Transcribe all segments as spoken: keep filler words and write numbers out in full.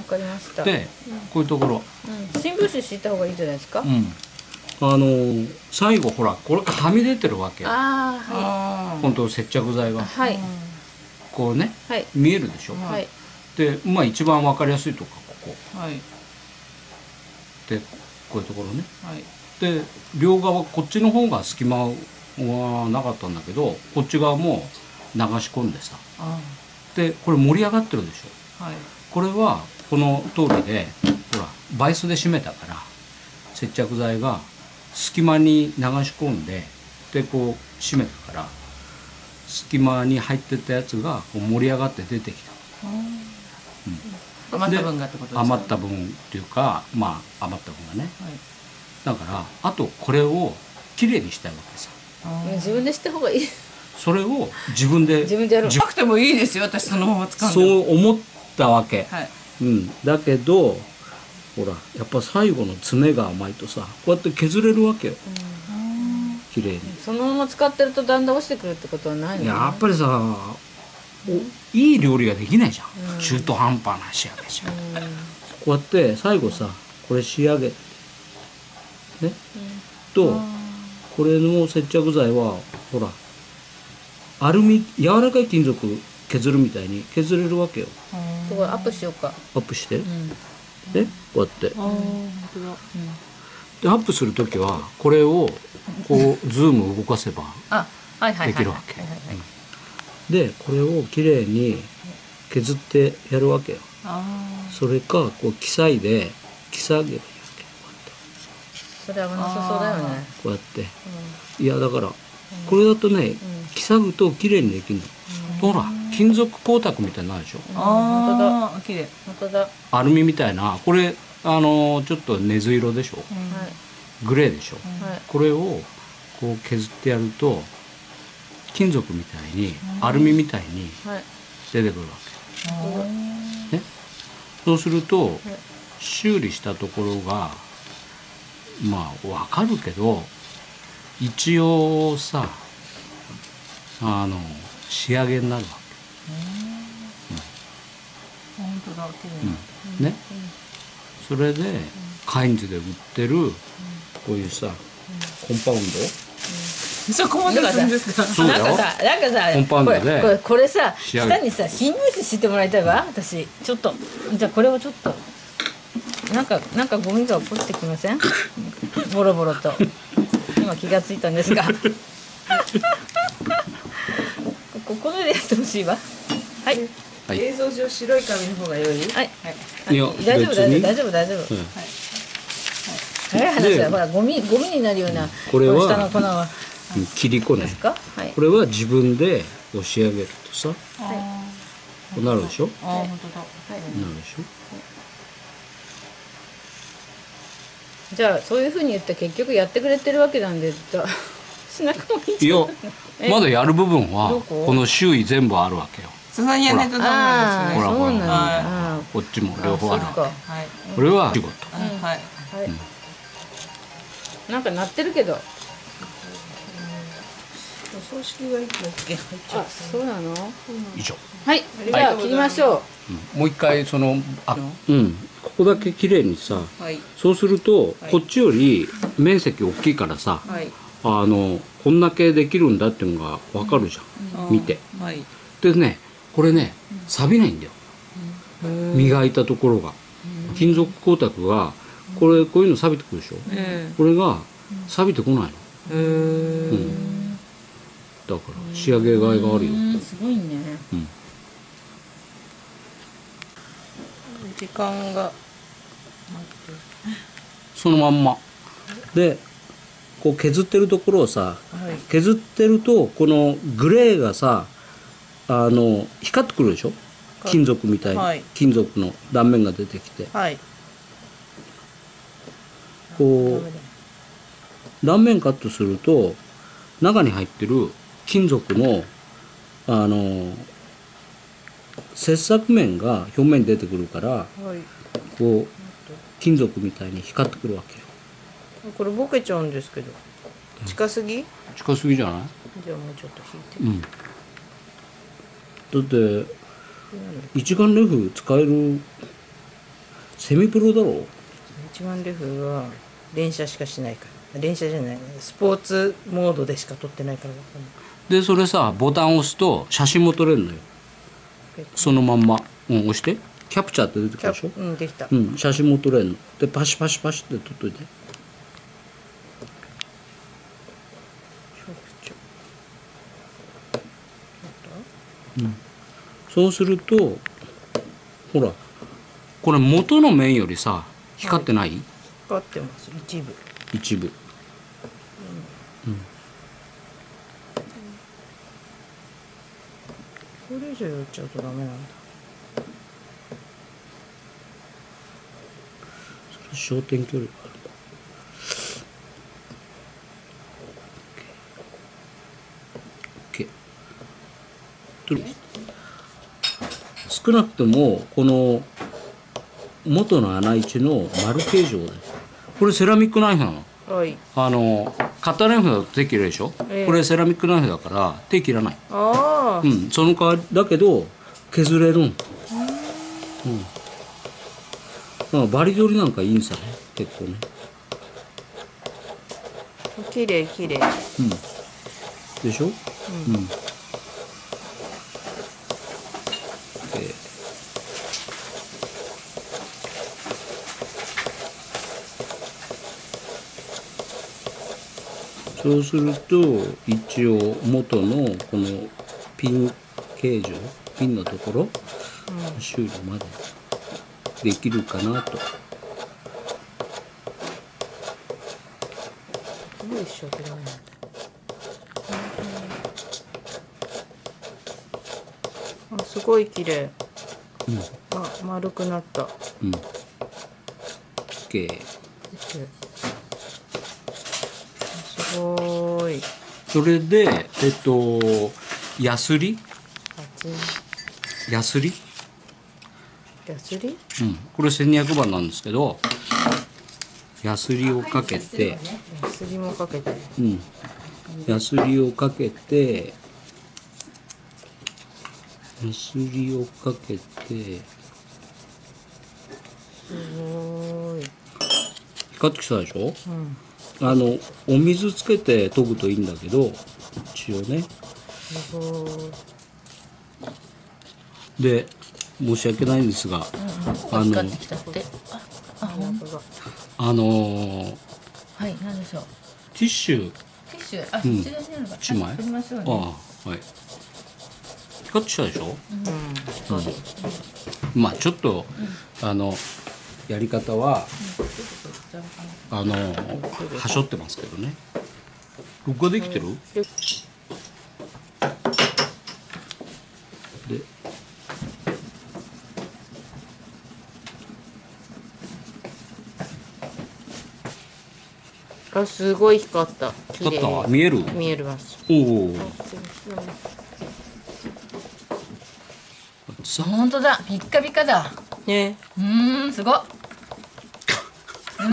かりました。 で、こういうところ、 うん、新聞紙敷いた方がいいじゃないですか。 うん、あの最後ほらこれはみ出てるわけよ。 ああ、はい。 本当接着剤が、 はい。 こうね、 はい、 見えるでしょ。 はい。 で、まあ一番わかりやすいとこがここ。 はい。 で、こういうところね。 はい。 で、両側こっちの方が隙間はなかったんだけど、こっち側も流し込んでさ。で、これ盛り上がってるでしょ。 はい。 これはこの通りで、ほらバイスで締めたから接着剤が隙間に流し込んで、でこう締めたから隙間に入ってたやつがこう盛り上がって出てきた。 うん、余った分がってことですか？ 余った分っていうか、まあ余った分がね。はい、だからあとこれをきれいにしたいわけさ。 自分でした方がいい。 それを自分で自分でやる。 なくてもいいですよ。私そのまま使うんで。 そう思ったわけ。 はい。 うん。だけどほらやっぱ最後の爪が甘いとさ、こうやって削れるわけよ。綺麗に。 そのまま使ってるとだんだん落ちてくるってことはないの？ やっぱりさ、いい料理ができないじゃん。中途半端な仕上げじゃん。こうやって最後さ、これ仕上げね、とこれの接着剤はほらアルミ柔らかい金属削るみたいに削れるわけよ。 すごいアップしようか。 アップして、ね、こうやって。 ああ、本当だ。 でアップする時はこれをこうズーム動かせばできるわけ。でこれをきれいに削ってやるわけよ。それかこうキサイでキサげばいいわけ。 それ危なさそうだよね。 こうやって、いやだからこれだとね、キサぐときれいにできるの。ほら金属光沢みたいになるでしょ。 ああ、本当だ。綺麗。 本当だ。 アルミみたいな、これあのちょっと根津色でしょ。グレーでしょ。これをこう削ってやると金属みたいにアルミみたいに出てくるわけ。ね。そうすると修理したところがまあわかるけど、一応さあの仕上げになるわけ。本当だ、綺麗ね。それでカインズで売ってるこういうさコンパウンド。 そこまでするんですか？ そうだよ。 なんかさ、なんかさ、 コンパウンドでこれこれさ、下にさ新聞紙敷いてもらいたいわ。私ちょっとじゃあこれをちょっとなんかなんかゴミが落ちてきません？ボロボロと今気がついたんですが。ここでやってほしいわ。はい。 はい、映像上白い紙の方が良い。はい。 いや大丈夫大丈夫大丈夫大丈夫。はい。早い話だ。ほらゴミゴミになるようなこれは下の粉は切り粉ね。 はい。 これは自分で押し上げるとさ、こうなるでしょ。 ああ本当だ。 なるでしょ。 じゃあそういうふうに言って結局やってくれてるわけなんで。しなくもいいんいや、まだやる部分はこの周囲全部あるわけよ。 そんなにやらないとダメなんですね。 ほらほらそうなんだ。 こっちも両方あるわけ。 はい。 これは仕事。 はい。 なんか鳴ってるけど。 お葬式がいくらっけ？ あ、そうなの？ 以上。 はい。じゃあ切りましょう。もう一回そのあ、うん、ここだけ綺麗にさ。そうするとこっちより面積大きいからさ。あのこんだけできるんだっていうのが分かるじゃん、見て。でねこれね錆びないんだよ、磨いたところが。金属光沢がこれこういうの錆びてくるでしょ、これが錆びてこないの。うん、だから仕上げがいがあるよ。 すごいね。 時間がそのまんまでこう削ってるところをさ、はい、削ってるとこのグレーがさあの光ってくるでしょ、金属みたいに、はい、金属の断面が出てきて、はい、こう断面カットすると中に入ってる金属のあの切削面が表面に出てくるから、はい、こう金属みたいに光ってくるわけよ。 これボケちゃうんですけど、近すぎ？ 近すぎじゃない？ じゃあもうちょっと引いて。 うん。だって一眼レフ使えるセミプロだろ。 一眼レフは連写しかしないから、連写じゃない、スポーツモードでしか撮ってないから分かんない。 でそれさボタン押すと写真も撮れるのよ。そのまんま、うん、押してキャプチャーって出てくるでしょ。 うん、できた。 うん、写真も撮れるのでパシパシパシって撮っといて。うん、そうするとほらこれ元の面よりさ光ってない？ 光ってます、一部一部。うん、 これ以上寄っちゃうとダメなんだ。 それ焦点距離がある。少なくともこの元の穴位置の丸形状だよ。これセラミックナイフなの。 はい。 あのカッターナイフだと手切れるでしょ、えー、これセラミックナイフだから手切らない。 ああ。 うん、その代わりだけど削れるん。うん。うん、バリ取りなんかいいんさね、結構ね。 綺麗綺麗。 うん。でしょ。うん。うん。そうすると一応元のこのピン形状、ピンのところ、うん、修理までできるかなと。 よいしょ、これはね。あ、すごい綺麗。うん。あ、丸くなった。 うん。OK。 すごい。 それでえっとヤスリ。ヤスリ。 ヤスリ。 うん。これせんにひゃくばんなんですけど、ヤスリをかけて。 ヤスリもかけて。 うん。ヤスリをかけて。ヤスリをかけて。 すごい。 光ってきたでしょ。 うん。 あのお水つけて研ぐといいんだけど、一応ね。 すごい。で申し訳ないんですが、うん、 あのああのー、 はい何でしょう。 ティッシュ。 ティッシュあ、うん、一枚。 取りましょうね。 ああはい。光ってきたでしょ。 うん。うん。 まあちょっと、うん、あのやり方は。うん、あのはしょってますけどね。録画できてる？うん、であ、すごい光った。 光った。見える？ 見えます。 おお。 本当だ。ピッカピカだ。 ね。 うん、すごっ。うん？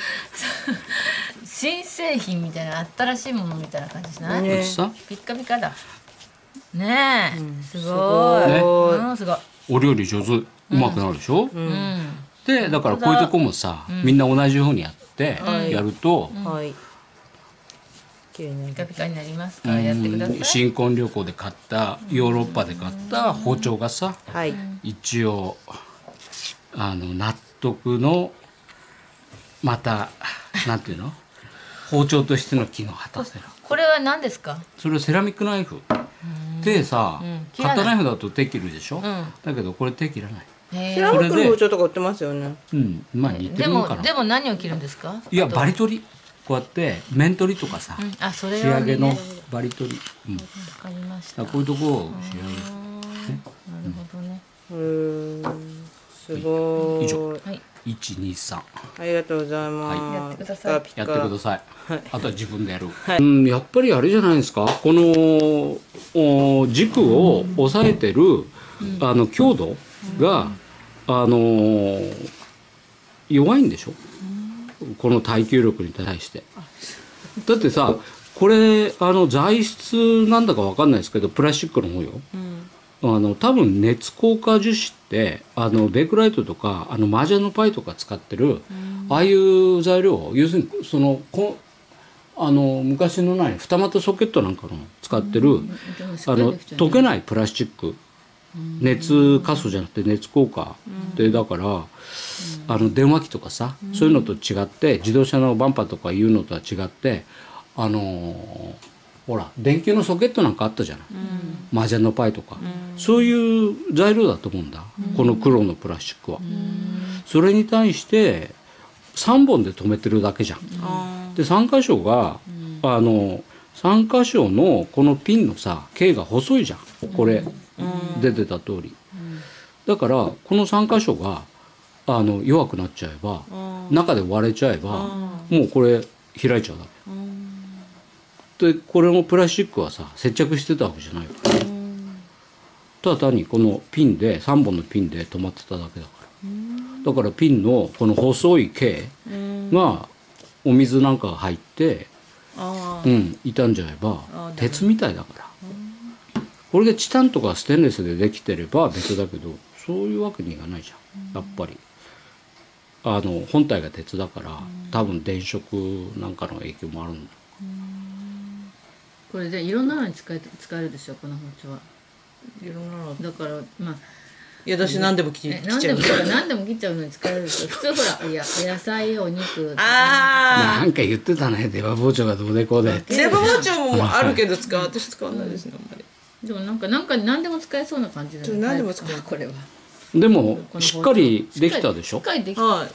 新製品みたいな、新しいものみたいな感じしない？ ね、 ピッカピカだ。ねえ、うん、すごい。ね、うん、すごい。 お料理上手、うまくなるでしょ。うん、で、だからこういうとこもさ、うん、みんな同じようにやってやると。 はい。 ピカピカになりますからやってください。 新婚旅行で買ったヨーロッパで買った包丁がさ、 はい、 一応あの納得のまたなんていうの包丁としての機能を果たせる。 これは何ですか？ それはセラミックナイフでさ、うん、カッターナイフだと手切るでしょ、うん、だけどこれ手切らない。 セラミックの包丁とか売ってますよね。 うん、まあ似てるのかな。 でもでも何を切るんですか？ いやバリ取り。こうやって面取りとかさ、うん、あそれ仕上げのバリ取り、うん、 わかりました。 こういうとこを仕上げる、ね、 なるほどね。 うん、すごい。 以上、はい、一二三。 ありがとうございます。 はい、やってください。 やってください。はい、あとは自分でやる。はい、うん、やっぱりあれじゃないですか。このお軸を押さえてる、うん、あの強度が、うん、あのー、弱いんでしょ。この耐久力に対してだってさこれあの材質なんだか分かんないですけどプラスチックの方よ、うん、 あの多分熱硬化樹脂ってあのベイクライトとかあのマージャンのパイとか使ってる、ああいう材料、要するにそのこあの昔のない二股ソケットなんかの使ってる、あの溶けないプラスチック、熱可塑じゃなくて熱硬化で、だから、あの電話機とかさ、そういうのと違って自動車のバンパーとかいうのとは違って、あのほら電球のソケットなんかあったじゃない、マージャンのパイとか、そういう材料だと思うんだ、この黒のプラスチックは。それに対してさんぼんで止めてるだけじゃん。でさん箇所が、あのさん箇所のこのピンのさ径が細いじゃん、これ出てた通り。だからこのさん箇所があの弱くなっちゃえば、中で割れちゃえば、もうこれ開いちゃうだけで、これもプラスチックはさ接着してたわけじゃないから、ただ単にこのピンでさんぼんのピンで止まってただけだから、だからピンのこの細い径がお水なんかが入って、うん、傷んじゃえば鉄みたいだから、これでチタンとかステンレスでできてれば別だけど、そういうわけにいかないじゃん、やっぱり。あの本体が鉄だから、多分電飾なんかの影響もあるんだ。 これでいろんなのに使え使えるでしょ、この包丁は。 いろんなのだからまあいや私何でも切っちゃう。 何でも切っちゃうのに使えるでしょ。普通ほら、いや野菜お肉、 あなんか言ってたね、出刃包丁がどうでこうで。 出刃包丁もあるけど使う、私使わないですねあんまり。 でもなんかなんか何でも使えそうな感じだね。 何でも使えるこれは。 でもしっかりできたでしょ。 しっかりできた。 はい。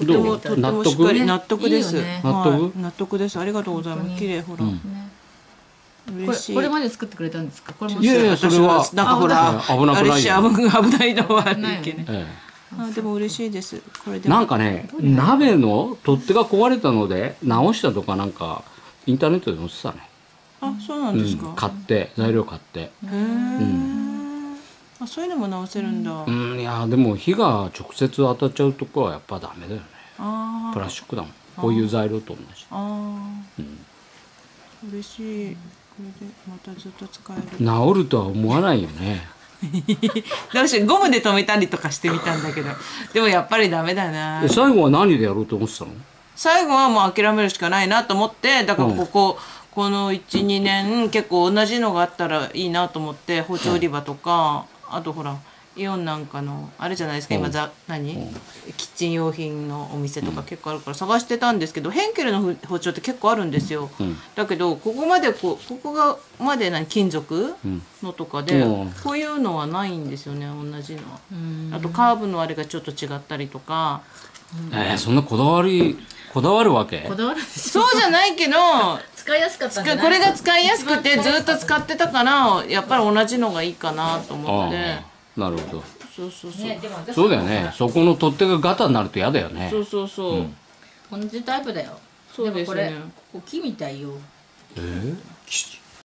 どう？納得？ 納得です。 納得？ 納得です。ありがとうございます。綺麗、ほら。 嬉しい。これまで作ってくれたんですか？これも。 いやいや、それはなんかほら危なくないよ。 危ないのはあるけね。あ、でも嬉しいです。これでなんかね、鍋の取っ手が壊れたので直したとかなんかインターネットで載ってたね。 あ、そうなんですか。 買って材料買って。 へえ。あ、そういうのも直せるんだ。 うん、いやでも火が直接当たっちゃうとこはやっぱダメだよね。プラスチックだもん。こういう材料と同じ。 ああ。嬉しい。これでまたずっと使える。 治るとは思わないよね。 どうしよう、ゴムで留めたりとかしてみたんだけど、でもやっぱりダメだな。 最後は何でやろうと思ってたの？ 最後はもう諦めるしかないなと思って、だからここ、うん、このいちにねん結構同じのがあったらいいなと思って、包丁売り場とか、うん、あとほらイオンなんかのあれじゃないですか、うん、今ざ何、うん、キッチン用品のお店とか結構あるから探してたんですけど、ヘンケルの包丁って結構あるんですよ、うん、だけどここまでこうここがまで何金属のとかで、うん、こういうのはないんですよね、同じのは。あとカーブのあれがちょっと違ったりとか。 うん、えー、そんなこだわりこだわるわけ？ こだわるそうじゃないけど使いやすかったんじゃない？ これが使いやすくてずっと使ってたから、やっぱり同じのがいいかなと思って。 なるほど。 そうそうそう。 ね、 そうだよね。そこの取っ手がガタになると嫌だよね。 そうそうそう。 同じタイプだよ。 そうですね。 これここ木みたいよ。 えー、木？